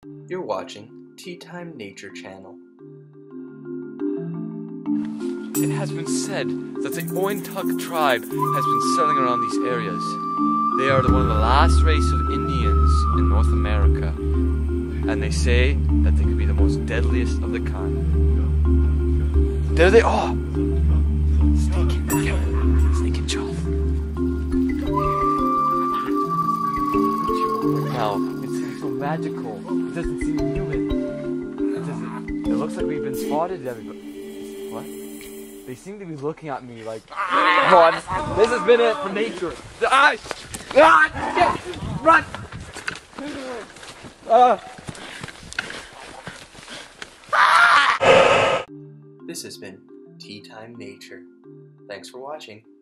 You're watching Tea Time Nature Channel. It has been said that the Ointuk tribe has been settling around these areas. They are one of the last race of Indians in North America, and they say that they could be the most deadliest of the kind. There they are! Snake and Joe. Now, it seems so magical. It doesn't seem human. It looks like we've been spotted, everybody. What? They seem to be looking at me like, come on, this has been it for nature. Run! This has been Tea Time Nature. Thanks for watching.